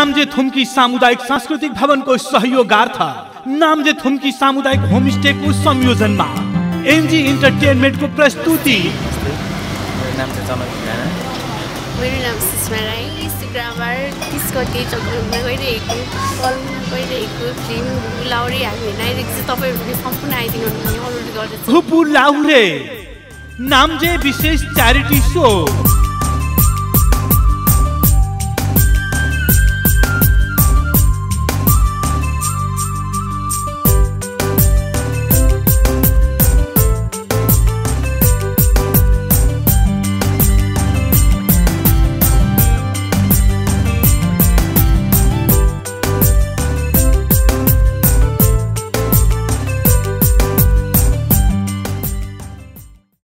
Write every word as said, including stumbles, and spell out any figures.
नाम्जे थुम्की सामुदायिक सांस्कृतिक भवनको सहयोगार्थ नाम्जे थुम्की सामुदायिक होमस्टेको संयोजनमा एनजी इन्टरटेनमेन्टको प्रस्तुति। मेरो नाम सुषमा राई, इन्स्टाग्रामबाट तीस गते चौधमा गइरहेको कलमा गइरहेको फिल्म लाउरे हामी हेर्न चाहिँ तपाईँहरूले सम्पूर्ण आइदिनु हुने अनुरोध गर्दछु। हुपु लाउरे नाम्जे विशेष च्यारिटी सो।